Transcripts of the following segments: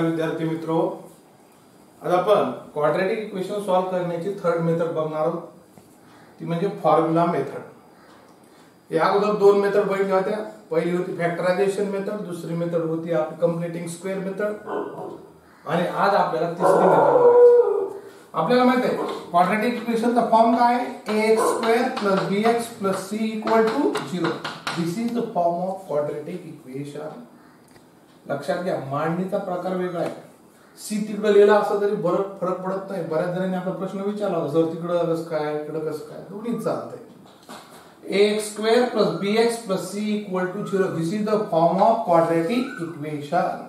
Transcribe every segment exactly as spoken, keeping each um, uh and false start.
विद्यार्थी मित्रो, आज आपण क्वाड्रॅटिक इक्वेशन सॉल्व करण्याची थर्ड मेथड बघणार आहोत, ती म्हणजे फॉर्म्युला मेथड। या अगोदर दोन मेथड बघितल्या होत्या। पहिली होती फॅक्टरायझेशन मेथड, दुसरी मेथड होती आपली कंप्लीटिंग स्क्वेअर मेथड, आणि आज आपल्याला तिसरी मेथड बघायची। आपल्याला माहित आहे क्वाड्रॅटिक इक्वेशनचा फॉर्म काय आहे, ax square plus bx plus c equal to zero. This is the form of quadratic equation. लक्षात घ्या, मांडणीचा प्रकार वेगळा आहे। सी तिकडे लिहिला असं तरी बरं फरक पडत नाही। बऱ्याच जणांनी आपला प्रश्न विचारला होता, सर तिकडे कसं काय, इकडे कसं काय, दोन्ही चालतंय। ax square plus bx plus c equal to zero. This is the form of quadratic equation.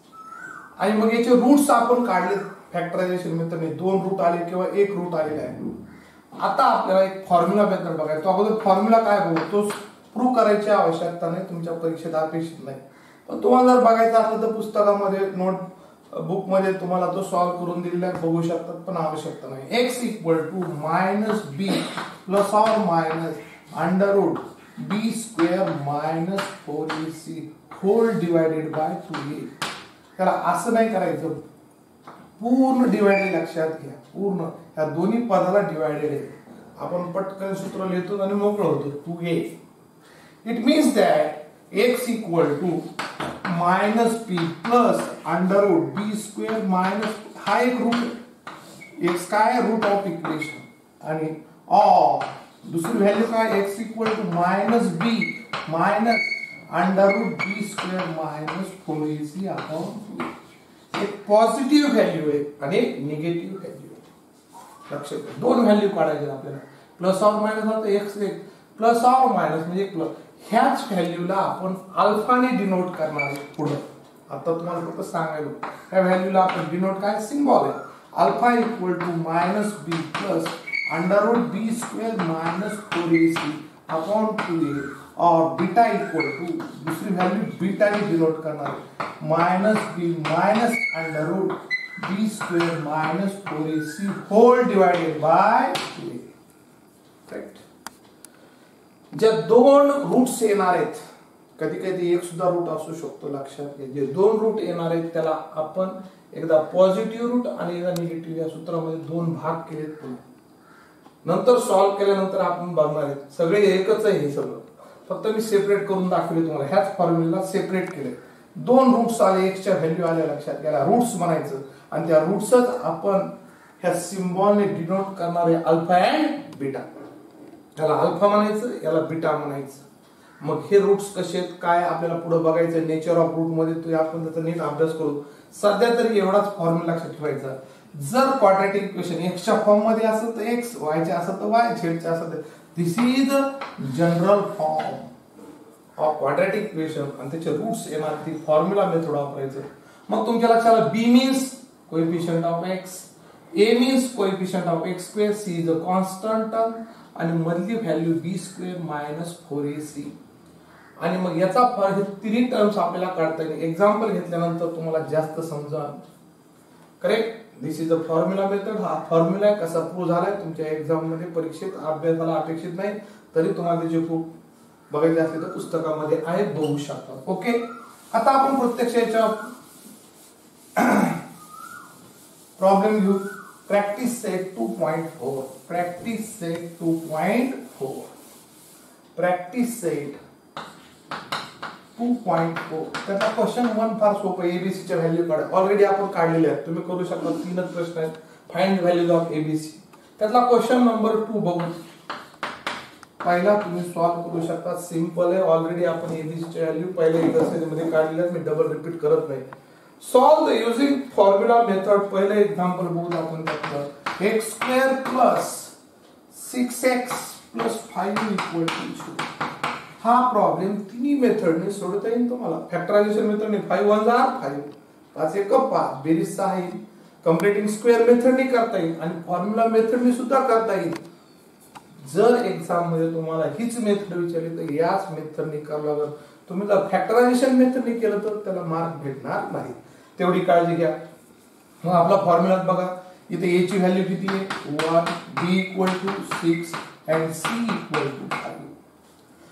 आणि मग याचे रूट्स आपण काढले फॅक्टरायझेशन मेथडने, दोन रूट आले किंवा एक रूट आलेला आहे। आता आपल्याला एक फॉर्म्युला मेथड बघायचा। तो अगोदर फॉर्म्युला काय बघू, तो प्रूव्ह करायची आवश्यकता नाही, तुमच्या परीक्षेत अपेक्षित नाही। पण तुम्हाला जर बघायचं असलं तर पुस्तकामध्ये नोट बुक मध्ये तुम्हाला तो सॉल्व करून दिलेला बघू शकतात, पण आवश्यकता नाही। x equal to minus b plus or minus under root b square minus four a c whole divided by two a. त्याला असं नाही करायचं, पूर्ण डिवायडेड लक्षात घ्या, पूर्ण या दोन्ही पदाला डिवायडेड आहे। आपण पटकन सूत्र लिहितो आणि मोकळं होतो, two a. It means that x equal to minus p plus under root b square minus, हा एक रूट, x काय रूट ऑफ इक्वेशन, आणि ऑर दुसरी व्हॅल्यू काय x equal to minus b minus under root b square minus four a c upon एक positive value आहे आणि एक निगेटिव्ह व्हॅल्यू आहे। लक्षात घ्या, दोन व्हॅल्यू काढायचे आपल्याला, प्लस ऑर मायनस होतं x एक प्लस ऑर मायनस म्हणजे एक प्लस, ह्याच व्हॅल्यूला आपण अल्फाने डिनोट करणार आहे पुढे। आता तुम्हाला फक्त सांगायला, ह्या व्हॅल्यूला आपण डिनोट काय सिंबल आहे, alpha equal to minus b plus under root b square minus four a c upon two a, और बीटा इक्वल टू दूसरी व्हॅल्यू बीटा ने डिनोट करणार आहे, minus b minus under root b square minus four a c whole divided by two a. Right, जे दोन roots येणार आहेत, कधी कधी एक सुद्धा रूट असू शकतो, लक्षात घ्या। जे दोन रूट येणार आहेत त्याला आपण एकदा पॉझिटिव्ह रूट आणि एकदा निगेटिव्ह, या सूत्रामध्ये दोन भाग केलेत पुन्हा। नंतर सॉल्व केल्यानंतर आपण बघणार आहे सगळे एकच आहे, हे सगळं फक्त मी सेपरेट करून दाखवले तुम्हाला। ह्याच फॉर्म्युला सेपरेट केले, दोन रूट्स आले, x च्या व्हॅल्यू आल्या, लक्षात घ्या, रूट्स म्हणायचं, आणि त्या रूट्सच आपण ह्या सिम्बॉलने डिनोट करणार आहे, अल्फा अँड बीटा। याला अल्फा म्हणायचं, याला बीटा म्हणायचं। मग हे रूट्स कसे आहेत काय आपल्याला पुढे बघायचं, नेचर ऑफ रूट मध्ये तो आपण त्याचा नीट अभ्यास करू। सध्या तरी एवढाच फॉर्म्युला लक्षात ठेवायचा, जर क्वाड्रॅटिक इक्वेशन x च्या फॉर्म मध्ये असेल तर x, y च्या असेल तर y, z च्या असेल तर, this is general form of quadratic equation, आणि त्याचे रूट्स येणार ती फॉर्म्युला मेथड वापरायचं। मग तुमच्या लक्षात आलं, b means coefficient of x, a means coefficient of x square, c is a constant term, आणि मधली value b square minus four a c. आणि मग याचा फरक, हे तिन्ही टर्म्स आपल्याला काढता येईल। एक्झाम्पल घेतल्यानंतर तुम्हाला जास्त समजा। Correct, this is a formula method. हा फॉर्म्युला कसा प्रूव्ह झालाय तुमच्या एक्झाम मध्ये, परीक्षेत अभ्यासाला अपेक्षित नाही, तरी तुम्हाला त्याचे प्रूफ बघायचे असले तर पुस्तकामध्ये आहे, बघू शकता। ओके, आता आपण प्रत्यक्ष याच्या प्रॉब्लेम घेऊ। Practice set two point four, practice set two point four, practice set two point four. त्याचा क्वेश्चन वन फार सोपं, एबीसी च्या व्हॅल्यू काढा, ऑलरेडी आपण काढलेले आहेत, तुम्ही करू शकता। तीनच प्रश्न आहेत, फाइंड व्हॅल्यूज ऑफ एबीसी। त्यातला क्वेश्चन नंबर टू बघू, पहिला तुम्ही सॉल्व करू शकता, सिंपल आहे, ऑलरेडी आपण एबीसी च्या व्हॅल्यू पहिल्या एक्सरसाइज मध्ये काढलेल्या आहेत, मी डबल रिपीट करत नाही। Solve the using formula method. पहिले एक्झाम्पल बघू आपण त्यातलं, x square plus six x plus five equal to zero. हा प्रॉब्लेम तिन्ही मेथडने सोडवता येईल तुम्हाला। फॅक्टरायझेशन मेथडने फाइव्ह वन जार फाइव्ह, पाच एक पाच, बेरीज सहा येईल, कंप्लीटिंग स्क्वेअर मेथडने करता येईल, आणि फॉर्म्युला मेथडने सुद्धा करता येईल। जर एक्झाम मध्ये तुम्हाला हीच मेथड विचारली तर याच मेथडने करावं लागेल। तुम्ही जर फॅक्टरायझेशन मेथडने केलं तर त्याला मार्क भेटणार नाही, तेवढी काळजी घ्या। मग आपला फॉर्म्युला बघा, इथे a ची व्हॅल्यू किती आहे, one, b equal to six and c equal to five.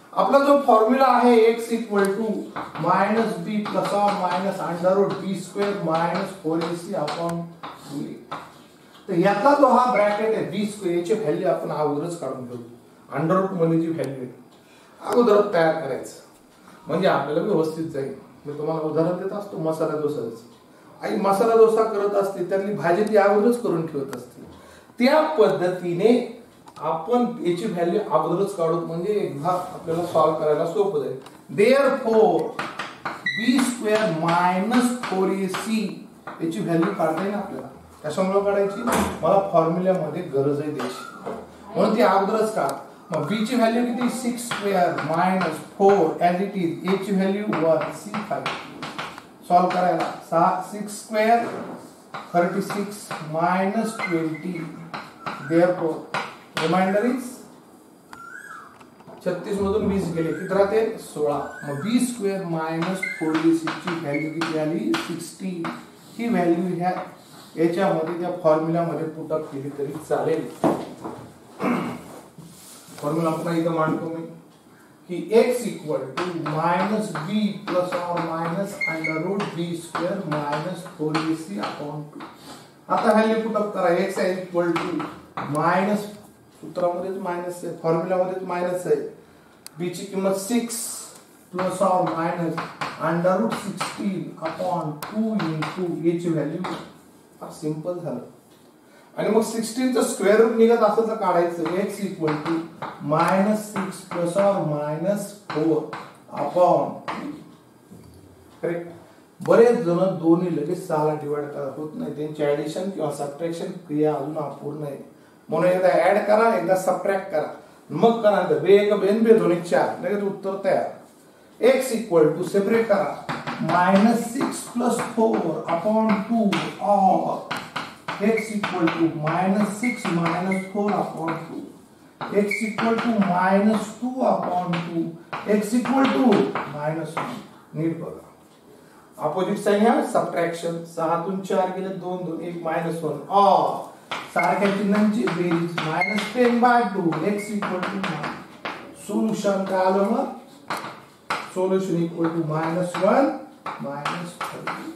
आपला जो फॉर्म्युला आहे x equal to minus b plus or minus under root b square minus four a c upon two a. तर याचा जो हा bracket आहे बी square याची value आपण अगोदरच काढून घेऊ. अंडर रूट मध्ये जी व्हॅल्यू आहे अगोदर तयार करायचं म्हणजे आपल्याला व्यवस्थित जाईल. मी तुम्हाला उदाहरण देत असतो मसाला डोसाच. आई मसाला डोसा करत असते त्यातली भाजी ती अगोदरच करून ठेवत असते. त्या पद्धतीने आपण याची व्हॅल्यू अगोदरच काढू म्हणजे एकदा आपल्याला सॉल्व करायला सोपं जाईल. Therefore b square minus four a c याची व्हॅल्यू काढता येईल आपल्याला. कशामुळे काढायची मला फॉर्म्युल्यामध्ये गरज आहे द्यायची म्हणून ती अगोदरच काढ. मग बी ची व्हॅल्यू किती six square minus four as it is. A ची value one c five. Solve करायला सहा six square thirty six minus twenty. Therefore reminder is छत्तीस मधून वीस गेले किती राहते सोळा. मग b square minus four a c ची व्हॅल्यू किती आली सिक्स्टी. ही व्हॅल्यू ह्या याच्यामध्ये त्या फॉर्म्युल्यामध्ये पुटअप केली तरी चालेल. फॉर्म्युला पुन्हा इथं मांडतो मी की x equal to minus b plus or minus under root b square minus four a c upon two. आता व्हॅल्यू पुटअप करा. एक्स इक्वल टू मायनस सूत्रामध्येच मायनस आहे फॉर्म्युलामध्येच मायनस आहे. बी ची किंमत six plus or minus under root sixteen upon two into याची व्हॅल्यू. सिंपल झालं. आणि मग सिक्स्टीन चं स्क्वेअर रूट निघत असं तर काढायचं. X equal to minus six plus or minus four upon. Correct. बरेच जण दोन्ही लगेच सहाला डिवाइड करत होत नाही. त्यांची ऍडिशन किंवा सबट्रॅक्शन क्रिया अजून अपूर्ण आहे म्हणून एकदा ऍड करा एकदा सबट्रॅक्ट करा मग करा. बे एक बेन बे दोन एक चार लगेच उत्तर तयार. एक्स इक्वल टू सेपरेट करा minus six plus four upon two or x equal to minus six minus four upon two. X equal to minus two upon two. X equal to minus one. नीट बघा opposite sign है subtraction. सहातून चार गेले दोन दोन एक minus one और सारख्या चिन्हांची बेरीज minus ten by two. X equal to solution काय आलं मग solution equal to minus one minus thirty.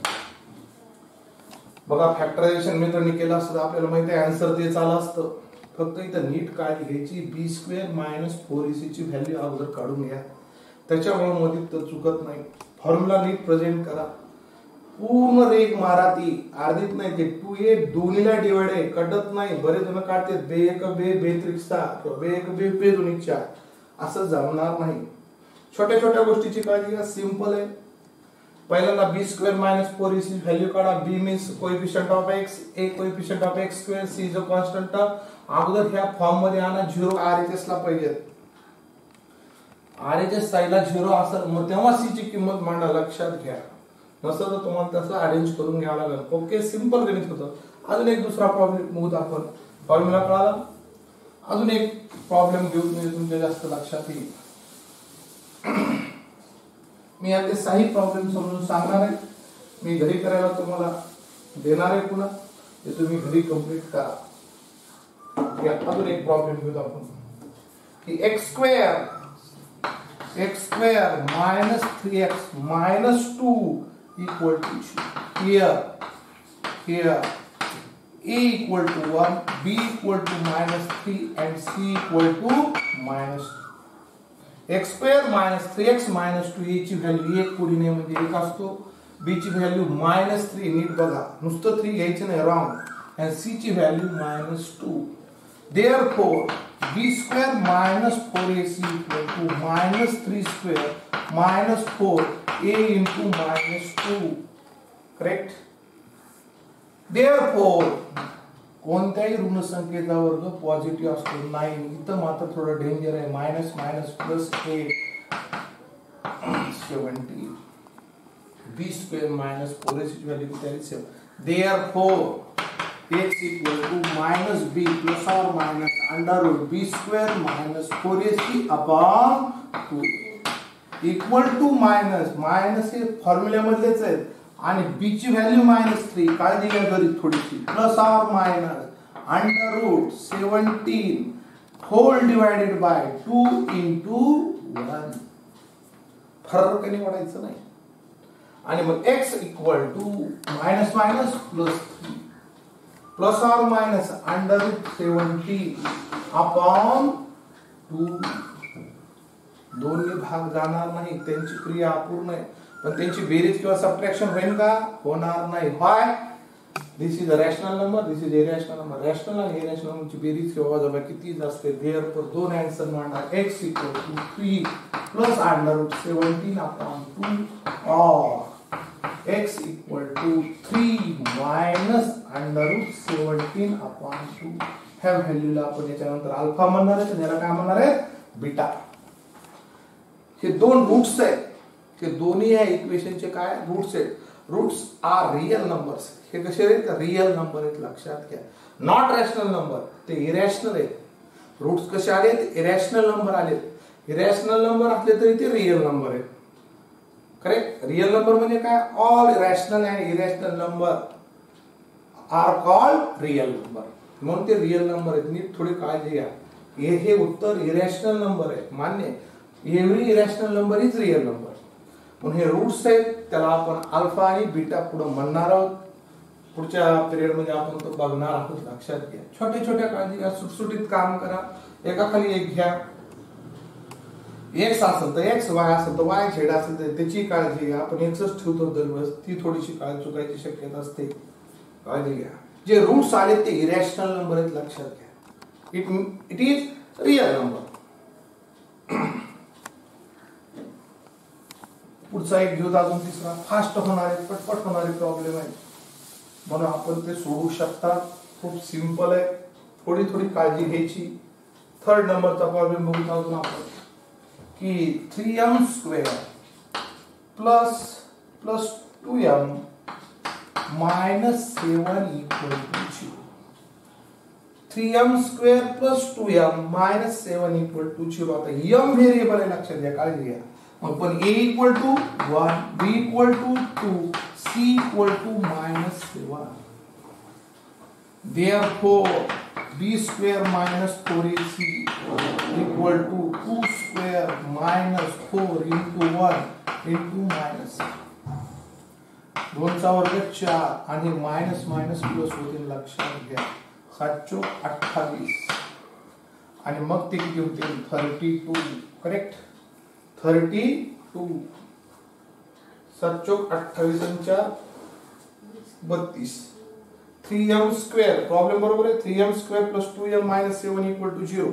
बघा फॅक्टरायझेशन मेथडने केलं असतं आपल्याला माहिती आहे आन्सर तेच आलं असतं. फक्त इथं नीट काळजी घ्यायची b square minus four a c ची व्हॅल्यू अगोदर काढून घ्या त्याच्यामुळे मध्ये तर चुकत नाही. फॉर्म्युला नीट प्रेझेंट करा. पूर्ण रेग मारा ती अर्धीत नाही ते टू ए दोन्हीला डिवाइड आहे कटत नाही. बरेच जण काढते बे एक बे बे त्रिकसा किंवा बे एक बे बे दोन एक चार असं जमणार नाही. छोट्या छोट्या गोष्टीची काळजी घ्या. सिंपल आहे. पहिल्यांदा b square minus four a c value काढा. B means coefficient of x. A coefficient of x square. C is a constant term. अगोदर ह्या फॉर्म मध्ये आणा. झिरो आरएचएस ला पाहिजे. आरएचएस साईडला झिरो असेल मग तेव्हा सी ची किंमत मांडा लक्षात घ्या. नसतं तर तुम्हाला तसं अरेंज करून घ्यावं लागेल. ओके सिंपल गणित होतं. अजून एक दुसरा प्रॉब्लेम बघूत आपण. फॉर्म्युला कळाला. अजून एक प्रॉब्लेम घेऊन म्हणजे तुमच्या जास्त लक्षात येईल. मी याचे सही प्रॉब्लेम समजून सांगणार आहे. मी घरी करायला तुम्हाला देणार आहे पुन्हा ते तुम्ही घरी कंप्लीट करा. अजून एक प्रॉब्लेम घेऊ आपण की x square x square minus three x minus two equal to here here a equal to one, b equal to minus three and c equal to minus two. x square minus three x minus two a ची value एक पुढे नाही म्हणजे एक असतो. b ची value minus three नीट बघा नुसतं three घ्यायचं नाही रॉंग and c ची value minus two. Therefore b square minus four a c equal to minus three square minus four a into minus two. Correct? Therefore कोणत्याही ऋण संख्येचा वर्ग पॉझिटिव्ह असतो नाही. इथं मात्र थोडं डेंजर आहे. Minus minus plus eight seventy. B square minus four a ची व्हॅल्यू किती आहे seven. Therefore x equal to minus b plus or minus under root b square minus four a c upon two equal to minus minus हे formula मधलेच आहे आणि b ची value minus three काळजी घ्या जरी थोडीशी plus or minus under root seventeen whole divided by two into one, फरकाने वाढायचं नाही. आणि मग x equal to minus minus plus three plus or minus under root seventeen upon two. दोन्ही भाग जाणार नाही, त्यांची क्रिया अपूर्ण आहे, पण त्यांची बेरीज किंवा सबट्रॅक्शन होईल का? होणार नाही. Why? This is a rational number, this is irrational number. Rational आणि इरॅशनल नंबरची बेरीज किंवा वजा किती असते? देअरफॉर दोन आन्सर मांडणार. X equal to three plus under root seventeen upon two or x equal to three minus under root seventeen upon two. ह्या व्हॅल्यूला आपण याच्यानंतर अल्फा म्हणणार आहे, त्याला काय म्हणणार आहे? बीटा. हे दोन रूट्स आहेत, हे दोन्ही या इक्वेशनचे काय रूट्स आहेत? Roots are real numbers. हे कसे आहेत? रियल नंबर आहेत, लक्षात घ्या. नॉट रॅशनल नंबर, ते इरॅशनल आहेत. रूट्स कसे आलेत? इरॅशनल नंबर आलेत. इरॅशनल नंबर असले तरी ते रियल नंबर आहेत. करेक्ट? रियल नंबर म्हणजे काय? All rational and irrational number are called real number. म्हणून ते रियल नंबर आहेत. नीट थोडी काळजी घ्या. हे हे उत्तर इरॅशनल नंबर आहे, मान्य. Every irrational number is real number. म्हणून हे रूट्स आहेत, त्याला आपण अल्फा आणि बीटा पुढे म्हणणार आहोत. पुढच्या पिरियड मध्ये आपण तो बघणार आहोत, लक्षात घ्या. छोट्या छोट्या काळजी घ्या, सुटसुटीत काम करा. एका खाली एक घ्या. एक्स असेल तर एक्स, वाय असेल तर वाय, झेड असेल तर त्याची काळजी घ्या. आपण एक्सच ठेवतो दरवेळेस, ती थोडीशी काळजी चुकायची शक्यता असते, काळजी घ्या. जे रूट्स आले ते इरॅशनल नंबर आहेत, लक्षात घ्या. It it is real number. पुढचा एक घेऊ, अजून तिसरा. फास्ट होणारे, पटपट होणारे प्रॉब्लेम आहे, म्हणून आपण ते सोडू शकता. खूप सिंपल आहे, थोडी थोडी काळजी घ्यायची. थर्ड नंबरचा प्रॉब्लेम बघून अजून आपण की three m square plus plus two m minus seven equal to zero. Three m square plus two m minus seven equal to zero. आता एम व्हेरिएबल आहे, लक्षात घ्या, काळजी घ्या. मग पण a equal to one, b equal to two, c equal to minus seven. Therefore, b square minus four a c equal to two square minus four into one into minus. दोनचा वर्ग चार आणि मायनस मायनस प्लस होतील, लक्षात घ्या. सात चौक अठ्ठावीस आणि मग ते किती होतील? Thirty two. Correct? Thirty two. सात चौक अठ्ठावीस बत्तीस. थ्री एम स्क्वेअर प्रॉब्लेम बरोबर आहे. Three m square plus two m minus seven equal to zero.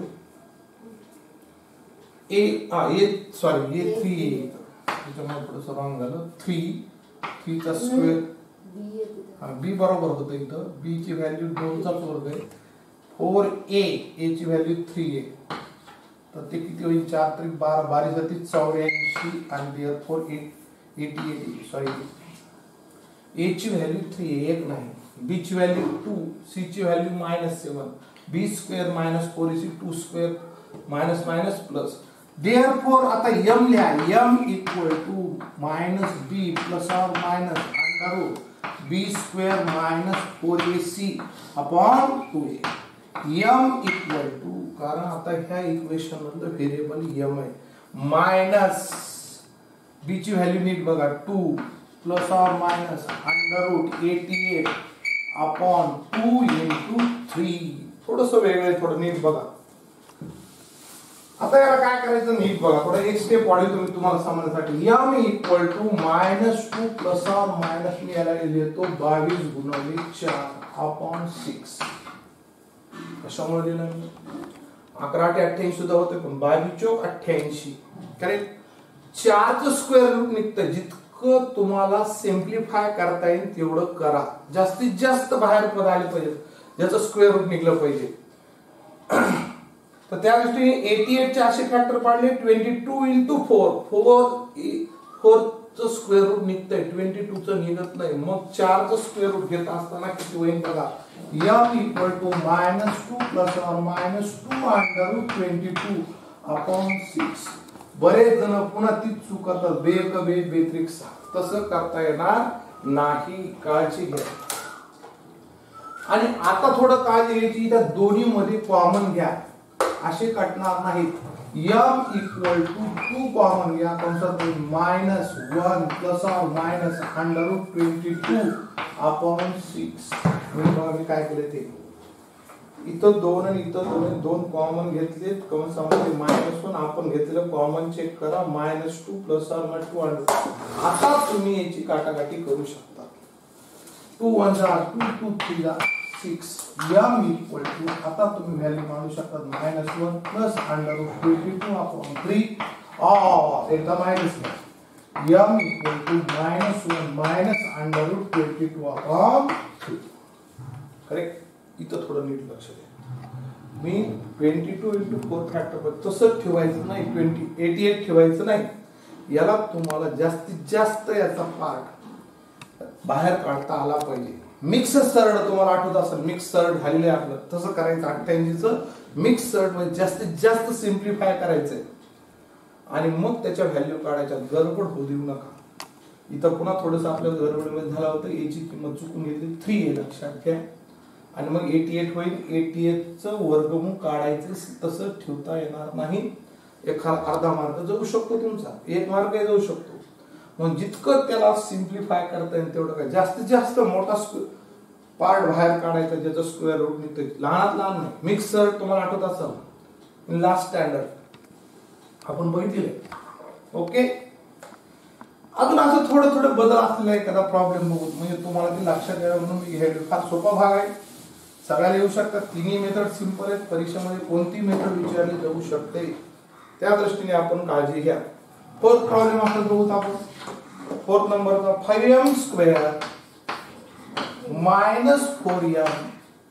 A हा ए सॉरी ए थ्री ए त्याच्यामुळे थोडंसं रॉंग झालं. थ्री थ्रीचा स्क्वेअर हा बी बरोबर होतं इथं. बी ची व्हॅल्यू दोनचा वर्ग आहे. फोर ए ए ची व्हॅल्यू थ्री ए, तर ते किती होईल? चार त्रिक बारा, बारा जाती चौऱ्याऐंशी आणि therefore eighty eighty sorry a ची व्हॅल्यू थ्री, एक नाही. बी ची व्हॅल्यू टू, सी ची value minus seven. B square minus four c two square minus minus plus. Therefore आता एम लिहा. M equal to minus b plus or minus under root b square minus four a c upon two a. M equal to, कारण आता ह्या equation मधलं variable m आहे, minus b ची value नीट बघा, two plus or minus under root eighty eight upon two into three. थोडस वेगळं, थोडं नीट बघा. आता याला काय करायचं नीट बघा. थोडं एक स्टेप वाढेल तुम्ही तुम्हाला समजण्यासाठी. M equal to minus two plus or minus मी याला लिहितो बावीस गुणिले चार अपॉन सिक्स. कशामुळे लिहिलं मी? अकरा आठ अठ्ठ्याऐंशी सुद्धा होते, पण बावीस चौक अठ्ठ्याऐंशी. करेक्ट? चारचं स्क्वेअर रूट निघतं. जितकं तुम्हाला सिम्प्लिफाय करता येईल तेवढं करा. जास्तीत जास्त बाहेर पद आले पाहिजे, ज्याचं स्क्वेअर रूट निघलं पाहिजे. तर त्या दृष्टीने एटी एट चे असे फॅक्टर पाडले. Twenty two into four, four फोरचं स्क्वेअर रूट निघतंय, ट्वेंटी टू चं निघत नाही. मग चारचं स्क्वेअर रूट घेत असताना किती होईल बघा. M equal to minus two plus or minus two under root twenty two upon six. बरेच जण पुन्हा तीच चूक करतात, बे क बे बेत्रिक सहा. तसं करता येणार नाही, काळजी घ्या. आणि आता थोडं काळजी घ्यायची, त्या दोन्ही मध्ये कॉमन घ्या. असे कटणार नाहीत. m equal to two common घ्या कंसात minus one plus or minus under root twenty two upon six. बघा मी काय केले ते इथं दोन आणि इथं दोन दोन कॉमन घेतले कंसामध्ये मायनस वन आपण घेतलेलं कॉमन चेक करा minus two plus or minus two under. आता तुम्ही याची काटाकाटी करू शकता. टू वन जा टू टू थ्री जा सिक्स. m इक्वल टू आता तुम्ही व्हॅल्यू मांडू शकता minus one plus under root twenty two upon three or एकदा minus m equal to minus one minus under root twenty two upon three. Correct. इथं थोडं नीट लक्ष द्या. मी twenty two into four factor तसंच ठेवायचं नाही, ट्वेंटी एटी एट ठेवायचं नाही. याला तुम्हाला जास्तीत जास्त याचा पार्ट बाहेर काढता आला पाहिजे. मिक्स सर्ड तुम्हाला आठवत असेल मिक्स सर्ड झालेलं आहे आपलं तसं करायचं. अठ्ठ्याऐंशीचं मिक्स सर्ड मध्ये जास्तीत जास्त सिम्प्लिफाय करायचंय आणि मग त्याच्या व्हॅल्यू काढायच्या. गडबड होऊ देऊ नका. इथं पुन्हा थोडंसं आपल्या गडबडमध्ये झालं होतं. याची किंमत चुकून घेतली थ्री आहे लक्षात घ्या आणि मग एटी एट होईल. एटी एटचं वर्गमूळ काढायचं तसं ठेवता येणार नाही. एखादा अर्धा मार्क जाऊ शकतो तुमचा, एक मार्क जाऊ शकतो. मग जितकं त्याला सिम्प्लिफाय करता येईल तेवढं काय. जास्तीत जास्त मोठा पार्ट बाहेर काढायचा ज्याचं स्क्वेअर रूट निघतं. लहानात लहान नाही. मिक्सर तुम्हाला आठवत असेल लास्ट स्टँडर्ड आपण बघितले. ओके. अजून असं थोडं थोडं बदल असलेला एखादा प्रॉब्लेम बघू म्हणजे तुम्हाला ते लक्षात द्यावं म्हणून मी घ्यायला. फार सोपा भाग आहे. सगळ्याला येऊ शकतात. तिन्ही मेथड सिंपल आहेत. परीक्षेमध्ये कोणती मेथड विचारली जाऊ शकते त्या दृष्टीने आपण काळजी घ्या. फोर्थ प्रॉब्लेम आपण बघू. आपण फोर्थ नंबरचा five m square minus four m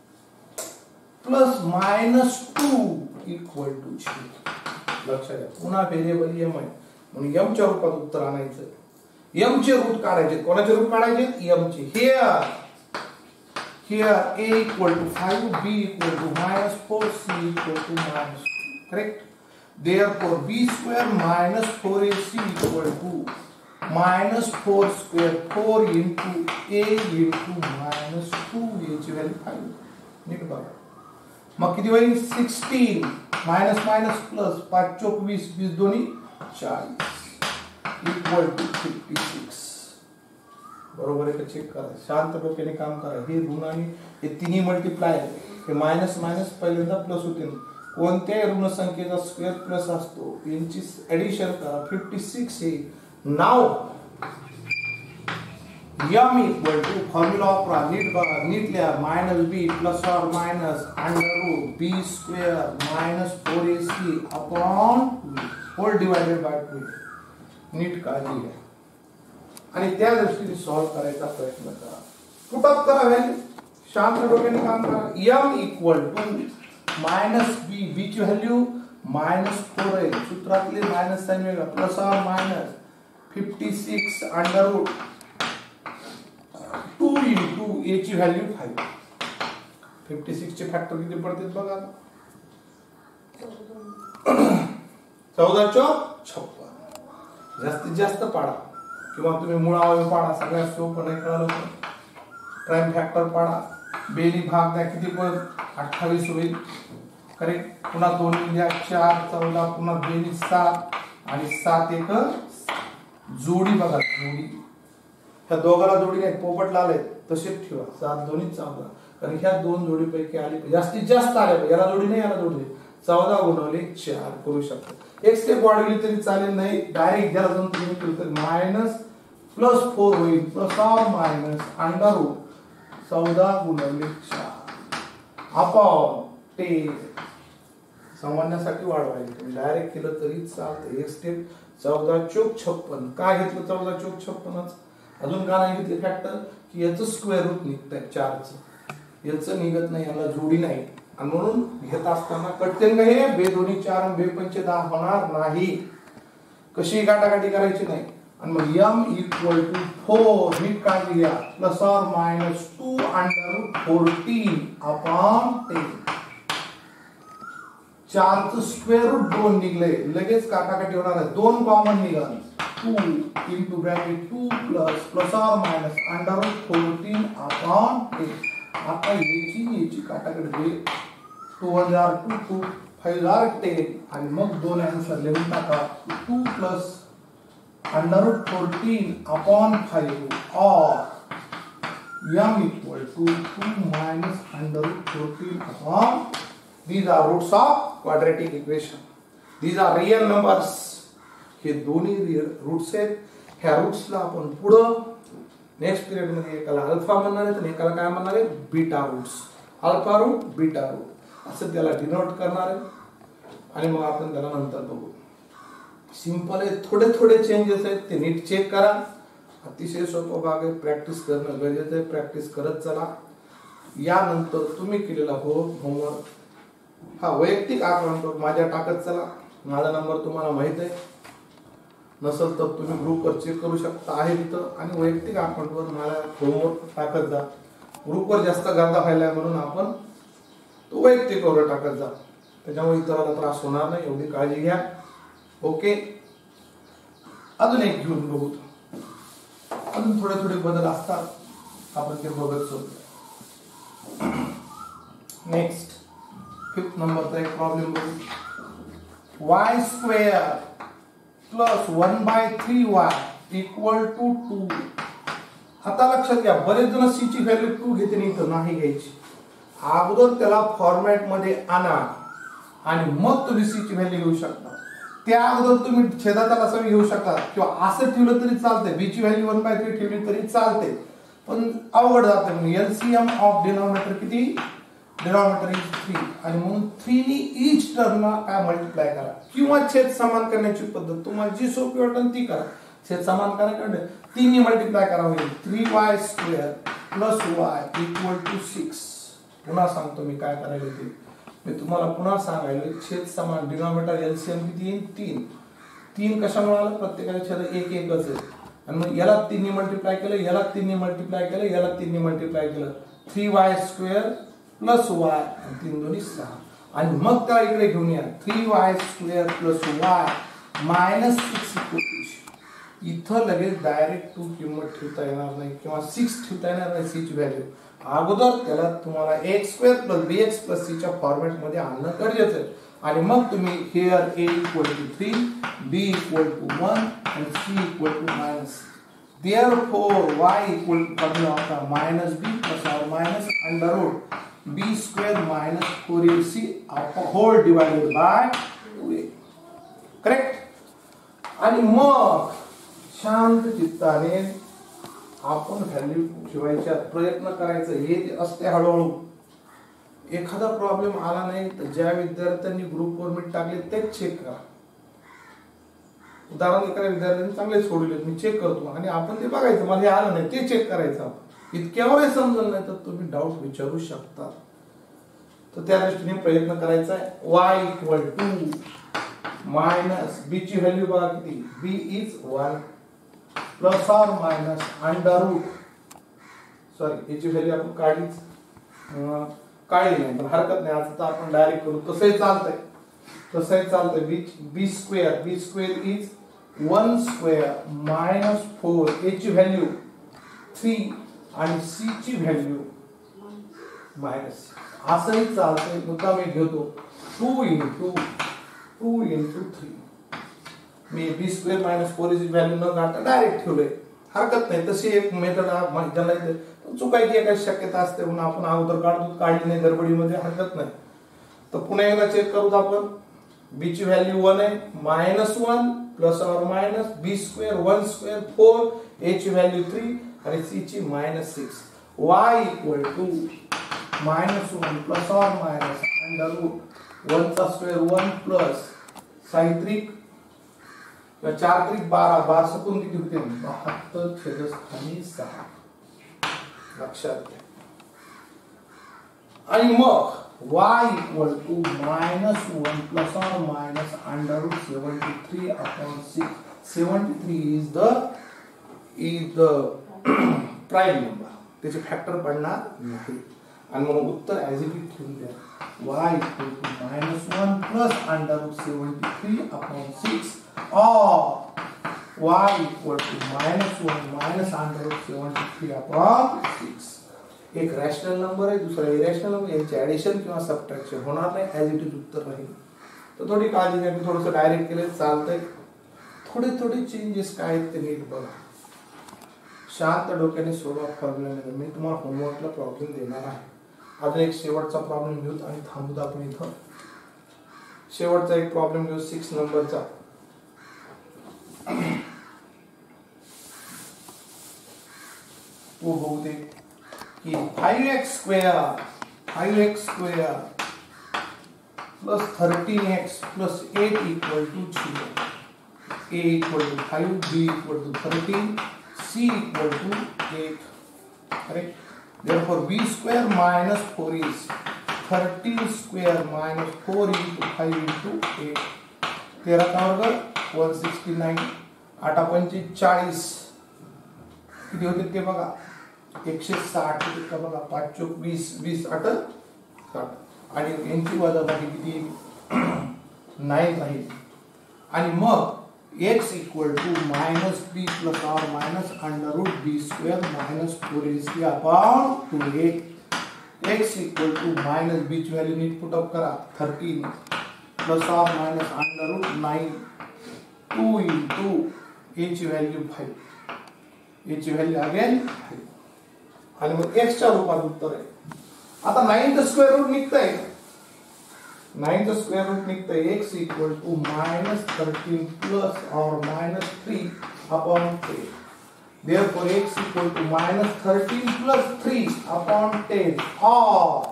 plus minus two equal to three. लक्षात घ्या. पुन्हा व्हेरिएबल एम आहे म्हणून एम च्या रूपात उत्तर आणायचं. एम चे रूट काढायचे. कोणाचे रूट काढायचे? एम चे. Here here a equal to five, b equal to minus four, c equal to minus two. Correct? Therefore, b square minus four a c equal to minus four square four into a into minus two. याची value five. नीट बघा. मग किती होईल? Sixteen minus minus plus पाच चौक वीस वीस दोन्ही चाळीस इक्वल टू फिफ्टी सिक्स. बरोबर आहे का? चेक करा. शांत डोक्याने काम करा. हे ऋण आणि हे तिन्ही मल्टिप्लाय हे मायनस मायनस पहिल्यांदा प्लस होते. कोणत्याही ऋण संख्येचा स्क्वेअर प्लस असतो. यांची ऍडिशन करा. फिफ्टी सिक्स हे नाव m इक्वल टू फॉर्म्युला वापरा. नीट बघा. नीट लिहा. Minus b plus or minus under root b square minus four a c upon whole divided by two. नीट काळजी घ्या आणि त्या दृष्टीने सॉल्व करायचा प्रयत्न करा. पुटअप करा व्हॅल्यू. शांत डोक्याने काम करा. m equal to minus b. B ची व्हॅल्यू मायनस फोर आहे. सूत्रातले मायनस साइन वेगळा plus or minus fifty six under root two into a ची व्हॅल्यू फाइव. फिफ्टी सिक्स चे फॅक्टर किती पडते बघा. चौदा चौक छप्पन. जास्तीत जास्त पाडा किंवा तुम्ही मुळावे पाडा. सगळ्यात सोपं नाही कळलं तर प्राइम फॅक्टर पाडा. बेरी भाग द्या. किती पण अठ्ठावीस होईल. करेक्ट. पुन्हा दोन द्या चार चौदा पुन्हा बेरी सात आणि सात एक जोडी बघा. जोडी ह्या दोघाला जोडी नाही पोपटला आले तसेच ठेवा. सात दोन्ही चौदा कारण ह्या दोन जोडीपैकी आले जास्तीत जास्त आले. याला जोडी नाही याला जोडी चौदा गुणवले चार करू शकतो. एक स्टेप वाढवली तरी चालेल. नाही डायरेक्ट ज्याला जाऊन तुम्ही केलं तर मायनस प्लस फोर होईल plus or minus under root चौदा गुणवले चार अपॉन टेन. समजण्यासाठी वाढवायचं. तुम्ही डायरेक्ट केलं तरी चालतं. एक स्टेप चौदा चौक छप्पन. काय घेतलं? चौदा चौक छप्पनच. अजून का नाही घेतले फॅक्टर की याचं स्क्वेअर रूट निघतंय चारचं. याचं निघत नाही. याला जोडी नाही आणि म्हणून घेत असताना कटते का हे बे दोन्ही चार बे पंचे दहा होणार नाही. कशी काटाकाटी करायची नाही. आणि मग m इक्वल टू फोर. नीट काढली घ्या. Plus or minus two under root fourteen upon ten. चारचं स्क्वेअर रूट दोन निघले. लगेच काटाकाटी होणार आहे. दोन कॉमन निघाल. Two into bracket two plus plus or minus under root fourteen upon ten. आता याची याची काटाकाटी. टू हजार two two five are ten आणि मग दोन आन्सर लिहून टाका. Two plus under root fourteen upon five or m equal to two minus under root fourteen upon. These are roots of quadratic equation. These are real numbers. हे दोन्ही roots आहेत. ह्या रूट्सला आपण पुढं नेक्स्ट पिरियड मध्ये एकाला अल्फा म्हणणार आहे तर एकाला काय म्हणणार आहे, beta roots. Alpha root beta root असं त्याला डिनोट करणार आहे आणि मग आपण त्याला नंतर बघू. सिंपल आहे, थोडे थोडे चेंजेस आहेत ते नीट चेक करा. अतिशय सोपा भाग आहे, प्रॅक्टिस करणं गरजेचं आहे. प्रॅक्टिस करत चला. यानंतर तुम्ही केलेला हो होमवर्क हा वैयक्तिक अकाउंटवर माझ्या टाकत चला. माझा नंबर तुम्हाला माहित आहे, नसेल तर तुम्ही ग्रुपवर चेक करू शकता, आहे तिथं. आणि वैयक्तिक अकाउंटवर मला होमवर्क टाकत जा. ग्रुपवर जास्त गर्दा व्हायला म्हणून आपण तो वैयक्तिकवर टाकत जा, त्याच्यामुळे इतरांना त्रास होणार नाही, एवढी काळजी घ्या. ओके, अजून एक घेऊन बघू. अजून थोडे थोडे बदल असतात, आपण ते बघत सोडतो. नेक्स्ट फिफ्थ नंबरचा एक प्रॉब्लेम बघू. Y square plus one by three y equal to two. आता लक्षात घ्या, बरेच जण सी ची व्हॅल्यू टू घेते, नाही तर नाही घ्यायची. अगोदर त्याला फॉर्मॅट मध्ये आणा आणि मग तुम्ही सी ची व्हॅल्यू घेऊ शकता. त्या अगोदर तुम्ही छेदाचा लसावी घेऊ शकता किंवा असं ठेवलं तरी चालतंय. बी ची व्हॅल्यू वन बाय थ्री ठेवली तरी चालते, पण अवघड जाते. म्हणून एलसीएम ऑफ डिनॉमिनेटर किती, डिनॉमिनेटर इज थ्री आणि म्हणून थ्री नी ईच टर्मला काय मल्टिप्लाय करा किंवा छेद समान करण्याची पद्धत तुम्हाला जी सोपी वाटेल ती करा. छेद समान करायकडे तीन नी मल्टिप्लाय करा, होईल three y square plus y equal to six. पुन्हा सांगतो मी काय करायला ते. मी तुम्हाला पुन्हा सांगायला, छेद समान डिनॉमिनेटर एलसीएम किती येईल, तीन. तीन कशामुळे आलं, प्रत्येकाच्या छेद एक एकच आहे आणि मग याला तीन नी मल्टिप्लाय केलं, याला तीन नी मल्टिप्लाय केलं, याला तीन नी मल्टिप्लाय केलं. Three y square plus y तीन दोन्ही सहा आणि मग त्या इकडे घेऊन या. Three y square plus y minus six. इथं लगेच डायरेक्ट टू किंमत ठेवता येणार नाही किंवा सिक्स ठेवता येणार नाही सी ची व्हॅल्यू. अगोदर त्याला तुम्हाला x square plus b x plus c च्या फॉर्मॅट मध्ये आणणं गरजेचं आहे आणि मग तुम्ही here a equal to three, b equal to one आणि c equal to minus. Therefore y equal to minus b plus or minus under root b square minus four a c whole divided by two a. Correct. आणि मग शांत चित्ताने आपण value ठेवायचा प्रयत्न करायचा. हे जे असते हळूहळू. एखादा प्रॉब्लेम आला नाही तर ज्या विद्यार्थ्यांनी ग्रुपवर मी टाकले तेच चेक करा. उदाहरण एखाद्या विद्यार्थ्यांनी चांगले सोडले, मी चेक करतो आणि आपण ते बघायचं, मला हे आलं नाही ते चेक करायचं. आपण इतक्या वेळेस समजलं नाही तर तुम्ही डाऊट विचारू शकता. तर त्या दृष्टीने प्रयत्न करायचा आहे. Y equal to minus b ची व्हॅल्यू बघा किती, b is one plus or minus under root, sorry याची व्हॅल्यू आपण काढलीच काढली नाही पण हरकत नाही, आता आपण डायरेक्ट करू. तसंही चालतंय, तसंही चालतंय. B b square b square is one square minus four, याची व्हॅल्यू थ्री आणि सी ची व्हॅल्यू मायनस. असंही चालतंय. मुद्दा मी घेतो two into two into three. मी बी स्क्वेअर मायनस फोर ची व्हॅल्यू न काढता डायरेक्ट ठेवलंय, हरकत नाही. तशी एक मेथड ज्याला चुकायची एकाच शक्यता असते म्हणून आपण अगोदर काढतो, काढली नाही गडबडीमध्ये, हरकत नाही. तर पुन्हा एकदा चेक करू आपण. बी ची व्हॅल्यू वन आहे, minus one plus or minus b square one square four, a ची व्हॅल्यू थ्री आणि सी ची minus six. Y equal to minus one plus or minus under root one चा square one plus साहित्रिक चार त्रिक बारा, बारा सकून किती होते, बहात्तर छेदस्थानी सहा. लक्षात घ्या. आणि मग y equal to minus one plus or minus under root seventy three upon six. Seventy three is the is the prime number, त्याचे फॅक्टर पडणार नाही आणि म्हणून उत्तर ऍज इट इज ठेवून द्या. y equal to minus one plus under root seventy three upon six or y equal to minus one minus under root seventy three upon six. एक rational number आहे, दुसरा इरॅशनल नंबर, यांचे addition किंवा subtraction होणार नाही, as it is उत्तर राहील. तर थोडी काळजी घ्या, मी थोडंसं डायरेक्ट केलं चालतंय. थोडे थोडे चेंजेस काय आहेत ते नीट बघा. शांत डोक्याने सोडवा प्रॉब्लेम. मी तुम्हाला होमवर्कला प्रॉब्लेम देणार आहे. अजून एक शेवटचा प्रॉब्लेम घेऊ आणि थांबू आपण इथं. शेवटचा एक प्रॉब्लेम घेऊ सिक्स नंबरचा. वो बघू दे की five x square five x square plus thirteen x plus eight equal to zero. A equal to five, b equal to thirteen, c equal to eight. Correct. Therefore, b square minus four is thirteen square minus four into five into eight. तेरा का वर्ग one sixty-nine. आठा पंचे चाळीस. किती होते ते बघा. एकशे साठ होते का बघा. पाच चोक वीस, वीस आठ साठ. आणि यांची वजाबाकी किती नाईन राहील. आणि मग x equal to minus b plus or minus under root b square minus four a c upon two a. x equal to minus b ची व्हॅल्यू नीट पुट अप करा. Thirteen plus or minus under root nine, two into a ची value five, a ची value again five. आणि मग x च्या रूपात उत्तर आहे. आता नाइन चं स्क्वेअर रूट निघतंय. नाइन चं स्क्वेअर रूट निघतंय. x equal to minus thirteen plus or minus three upon ten. Therefore x equal to minus thirteen plus three upon ten. और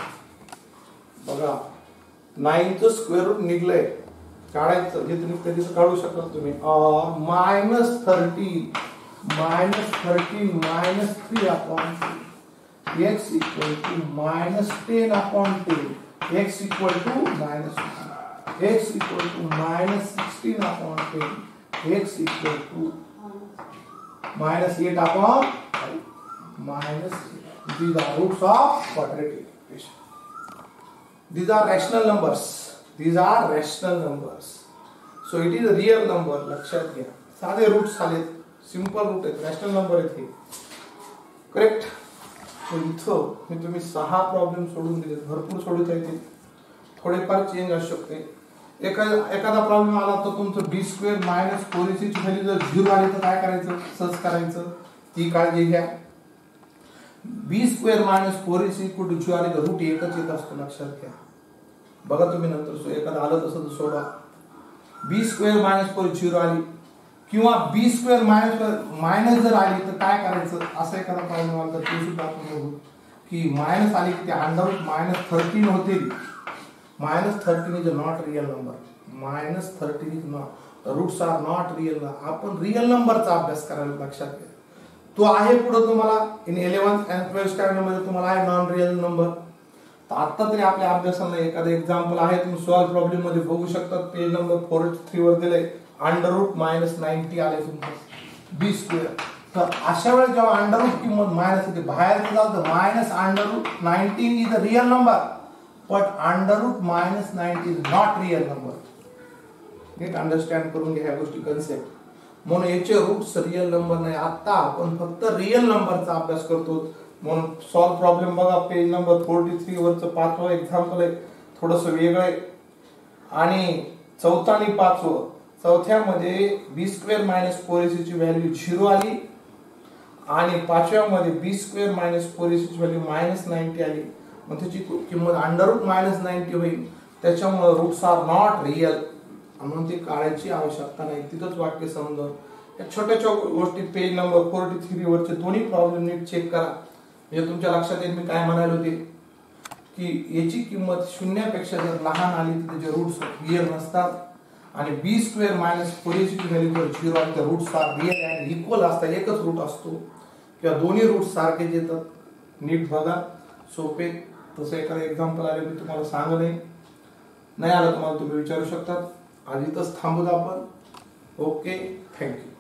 बघा नाइन चं स्क्वेअर रूट निघलंय. काढायचं जे तुम्ही कधीच काढू शकता तुम्ही. Or minus thirteen minus thirteen minus three upon three. x equal to minus ten upon ten. x equal to minus one, x equal to minus sixteen upon ten, x equal to minus eight upon five, minus eight. These are roots of quadratic equation. These are rational numbers. These are rational numbers. So it is a real number. लक्षात घ्या. साधे roots आलेत. Simple root आहेत. Rational number आहेत हे. Correct. इथं मी तुम्ही सहा प्रॉब्लेम सोडून दिले. भरपूर सोडवता येतील. थोडेफार चेंज असू शकते. एखादा एखादा प्रॉब्लेम आला तर तुमचं b square minus four a c ची व्हॅल्यू जर झिरो आली तर काय करायचं. सहज करायचं. ती काळजी घ्या. B square minus four a c equal to zero आली तर रूट एकच येत असतो. लक्षात घ्या. बघा तुम्ही नंतर सो एखादा आलं तसं तर सोडा. B square minus four zero आली किंवा बी स्क्वेअर मायनस मायनस जर आली तर काय करायचं. असं एखादा प्रॉब्लेम आला तर ते सुद्धा आपण बघू की मायनस आली की ते अंडर रूट मायनस थर्टीन होतील. Minus thirteen is a not real number. Minus thirteen is not roots are not real. आपण रियल नंबरचा अभ्यास करायला. लक्षात घ्या. तो आहे पुढे तुम्हाला in eleventh and twelfth standard मध्ये तुम्हाला आहे नॉन रियल नंबर. तर आता तरी आपल्या अभ्यासाला एखादं एक्झाम्पल आहे. तुम्ही सॉल्व प्रॉब्लेम मध्ये बघू शकता. पेज नंबर फोर थ्री वर दिले. अंडर रूट मायनस नाईन्टी आले तुमचं बी स्क्वेअर. तर अशा वेळेस जेव्हा अंडर रूट किंमत मायनस येते बाहेर जातं minus under root nineteen is a real number but under root minus ninety is not real number. नीट अंडरस्टँड करून घ्या ह्या गोष्टी कन्सेप्ट. म्हणून याचे रूट्स रियल नंबर नाही. आता आपण फक्त रियल नंबरचा अभ्यास करतो. म्हणून सॉल्व प्रॉब्लेम बघा. पेज नंबर फोर्टी थ्री वरचं पाचवं एक्झाम्पल आहे. थोडंसं वेगळं आहे. आणि चौथा आणि पाचवं. चौथ्यामध्ये b square minus four a c ची व्हॅल्यू झिरो आली आणि पाचव्यामध्ये b square minus four a c ची व्हॅल्यू मायनस नाईन्टी आली. मग त्याची किंमत अंडर रूट मायनस नाईन्टी होईल. त्याच्यामुळे रूट्स आर नॉट रियल म्हणून ती काढायची आवश्यकता नाही. तिथंच वाक्य समजा. या छोट्या छोट्या गोष्टी पेज नंबर फोर्टी थ्री वरचे दोन्ही प्रॉब्लेम नीट चेक करा. म्हणजे तुमच्या लक्षात येईल मी काय म्हणालो होते की याची किंमत शून्यापेक्षा जर लहान आली तर त्याचे रूट्स रियल नसतात. आणि b square minus four a c ची व्हॅल्यू जर झिरो आली तर roots are real and equal असतात. एकच रूट असतो किंवा दोन्ही रूट सारखेच येतात. नीट बघा. सोपे. तसं एखादं एक्झाम्पल आले मी तुम्हाला सांगले. नाही आलं तुम्हाला तुम्ही विचारू शकतात. आज इथंच थांबूत आपण. ओके. थँक्यू.